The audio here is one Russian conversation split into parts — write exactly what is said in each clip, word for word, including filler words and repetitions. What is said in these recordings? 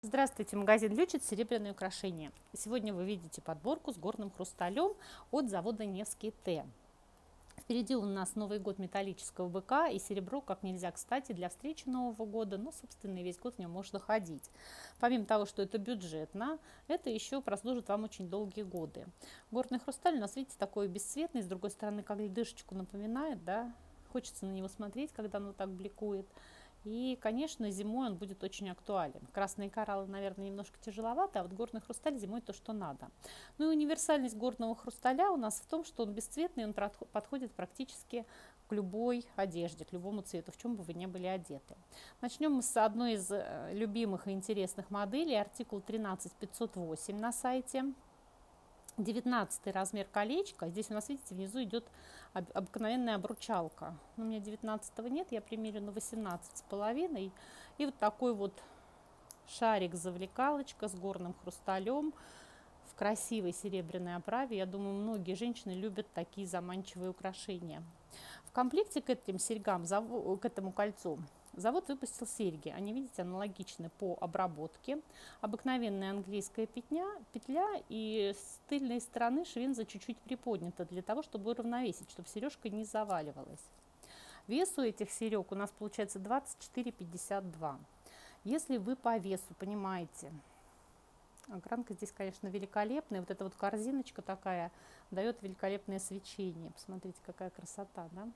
Здравствуйте, магазин Лючит, серебряные украшения. Сегодня вы видите подборку с горным хрусталем от завода Невский Т. Впереди у нас Новый год металлического быка, и серебро как нельзя кстати для встречи Нового года, но, собственно, и весь год в нем можно ходить. Помимо того, что это бюджетно, это еще прослужит вам очень долгие годы. Горный хрусталь у нас, видите, такой бесцветный, с другой стороны, как льдышечку напоминает, да, хочется на него смотреть, когда оно так бликует. И, конечно, зимой он будет очень актуален. Красные кораллы, наверное, немножко тяжеловато, а вот горный хрусталь зимой то, что надо. Ну и универсальность горного хрусталя у нас в том, что он бесцветный, он подходит практически к любой одежде, к любому цвету, в чем бы вы ни были одеты. Начнем мы с одной из любимых и интересных моделей, артикул тринадцать пятьсот восемь на сайте. девятнадцатый размер колечка. Здесь у нас, видите, внизу идет обыкновенная обручалка. У меня девятнадцатого нет, я примерю на восемнадцать с половиной. И вот такой вот шарик-завлекалочка с горным хрусталем в красивой серебряной оправе. Я думаю, многие женщины любят такие заманчивые украшения. В комплекте к этим серьгам, к этому кольцу, завод выпустил серьги. Они, видите, аналогичны по обработке. Обыкновенная английская петля, петля и с тыльной стороны швенза чуть-чуть приподнята для того, чтобы уравновесить, чтобы сережка не заваливалась. Вес у этих серег у нас получается двадцать четыре пятьдесят два. Если вы по весу понимаете, огранка здесь, конечно, великолепная. Вот эта вот корзиночка такая дает великолепное свечение. Посмотрите, какая красота, да?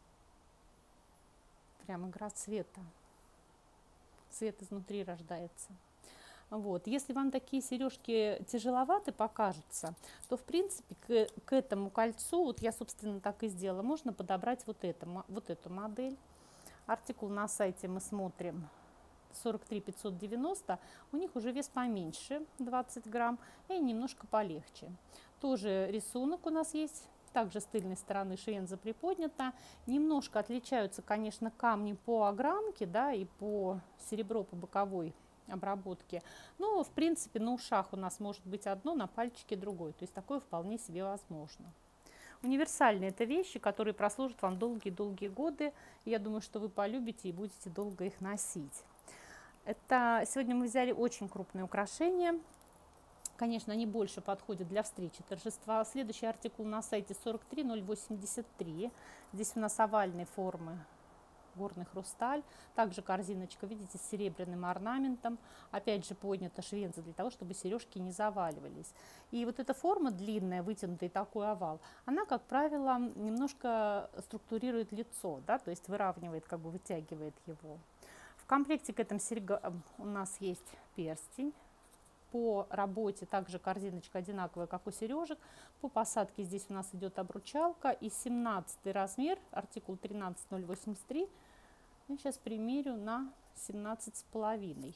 Прям игра цвета. Цвет изнутри рождается. Вот. Если вам такие сережки тяжеловаты покажутся, то, в принципе, к, к этому кольцу, вот я, собственно, так и сделала, можно подобрать вот, это, вот эту модель. Артикул на сайте мы смотрим сорок три пятьсот девяносто. У них уже вес поменьше, двадцать грамм, и немножко полегче. Тоже рисунок у нас есть. Также с тыльной стороны швенза приподнята. Немножко отличаются, конечно, камни по огранке, да, и по серебро по боковой обработке. Но, в принципе, на ушах у нас может быть одно, на пальчике другое. То есть такое вполне себе возможно. Универсальные это вещи, которые прослужат вам долгие-долгие годы. Я думаю, что вы полюбите и будете долго их носить. Это сегодня мы взяли очень крупные украшения. Конечно, они больше подходят для встречи торжества. Следующий артикул на сайте сорок три ноль восемьдесят три. Здесь у нас овальной формы горный хрусталь. Также корзиночка, видите, с серебряным орнаментом. Опять же поднята швенза для того, чтобы сережки не заваливались. И вот эта форма длинная, вытянутый такой овал, она, как правило, немножко структурирует лицо, да, то есть выравнивает, как бы вытягивает его. В комплекте к этим серьгам у нас есть перстень. По работе также корзиночка одинаковая, как у сережек. По посадке здесь у нас идет обручалка. И семнадцатый размер, артикул тринадцать ноль восемьдесят три. Я сейчас примерю на семнадцать с половиной.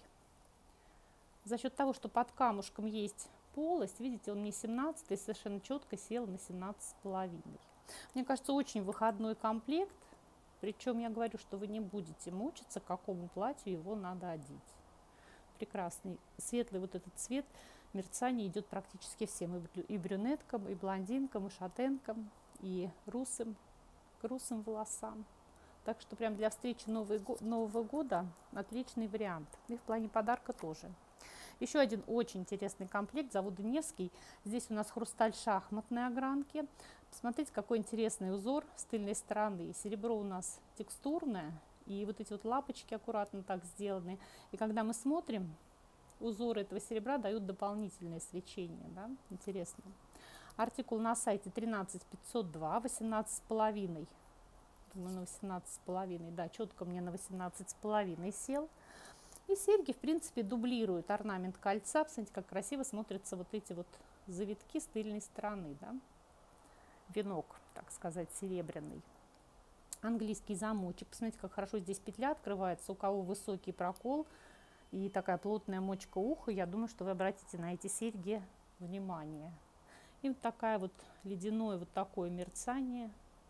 За счет того, что под камушком есть полость, видите, он мне семнадцатый совершенно четко сел на семнадцать с половиной. Мне кажется, очень выходной комплект. Причем я говорю, что вы не будете мучиться, к какому платью его надо одеть. Прекрасный, светлый вот этот цвет, мерцание идет практически всем, и брюнеткам, и блондинкам, и шатенкам, и русым, к русым волосам. Так что прям для встречи Нового года отличный вариант. И в плане подарка тоже. Еще один очень интересный комплект завода Невский. Здесь у нас хрусталь шахматной огранки. Посмотрите, какой интересный узор с тыльной стороны. Серебро у нас текстурное. И вот эти вот лапочки аккуратно так сделаны. И когда мы смотрим, узоры этого серебра дают дополнительное свечение. Да? Интересно. Артикул на сайте тринадцать пятьсот два, восемнадцать с половиной. Думаю, на восемнадцать с половиной. Да, четко мне на восемнадцать с половиной сел. И серьги, в принципе, дублируют орнамент кольца. Посмотрите, как красиво смотрятся вот эти вот завитки с тыльной стороны. Да? Венок, так сказать, серебряный. Английский замочек. Посмотрите, как хорошо здесь петля открывается. У кого высокий прокол и такая плотная мочка уха, я думаю, что вы обратите на эти серьги внимание. И вот такая вот ледяное вот такое мерцание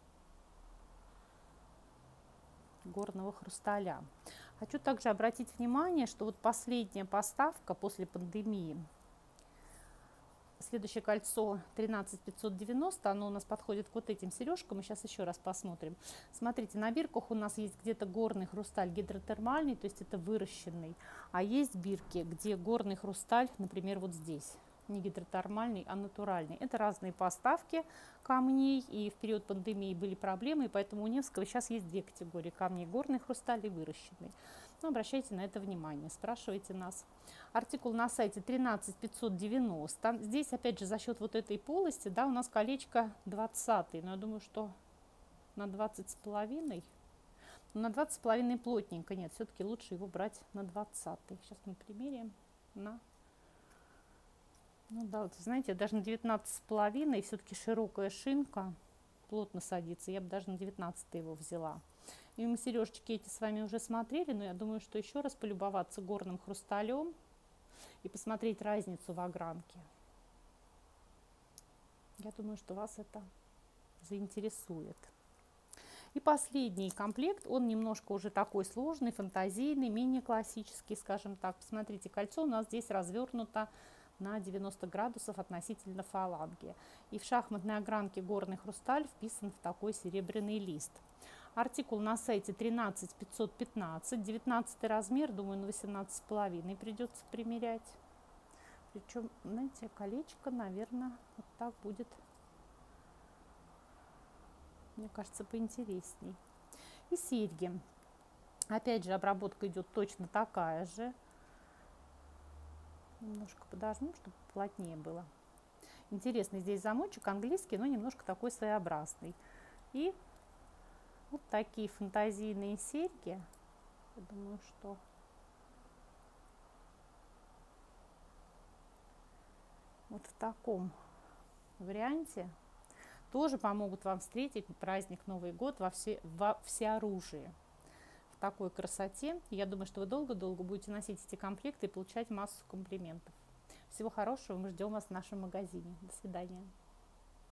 горного хрусталя. Хочу также обратить внимание, что вот последняя поставка после пандемии Следующее кольцо тринадцать пятьсот девяносто, оно у нас подходит к вот этим сережкам. Мы сейчас еще раз посмотрим. Смотрите, на бирках у нас есть где-то горный хрусталь гидротермальный, то есть это выращенный. А есть бирки, где горный хрусталь, например, вот здесь. Не гидротермальный, а натуральный. Это разные поставки камней, и в период пандемии были проблемы, и поэтому у Невского сейчас есть две категории камней: горный хрусталь и выращенный. Но обращайте на это внимание, спрашивайте нас. Артикул на сайте тринадцать пятьсот девяносто. Здесь опять же за счет вот этой полости, да, у нас колечко двадцатый, но я думаю, что на двадцать с половиной. Но на двадцать с половиной плотненько, нет, все-таки лучше его брать на двадцатый. Сейчас мы примеряем на... Ну да, вот знаете, даже на девятнадцать с половиной все-таки широкая шинка, плотно садится. Я бы даже на девятнадцатый его взяла. И мы сережечки эти с вами уже смотрели, но я думаю, что еще раз полюбоваться горным хрусталем и посмотреть разницу в огранке. Я думаю, что вас это заинтересует. И последний комплект, он немножко уже такой сложный, фантазийный, менее классический, скажем так. Посмотрите, кольцо у нас здесь развернуто на девяносто градусов относительно фаланги. И в шахматной огранке горный хрусталь вписан в такой серебряный лист. Артикул на сайте тринадцать пятьсот пятнадцать, девятнадцатый размер, думаю, на восемнадцать с половиной придется примерять. Причем, знаете, колечко, наверное, вот так будет, мне кажется, поинтересней. И серьги. Опять же, обработка идет точно такая же. Немножко подожму, чтобы плотнее было. Интересный здесь замочек, английский, но немножко такой своеобразный. И вот такие фантазийные серьги. Я думаю, что вот в таком варианте тоже помогут вам встретить праздник Новый год во, все, во всеоружии. В такой красоте. Я думаю, что вы долго-долго будете носить эти комплекты и получать массу комплиментов. Всего хорошего, мы ждем вас в нашем магазине. До свидания.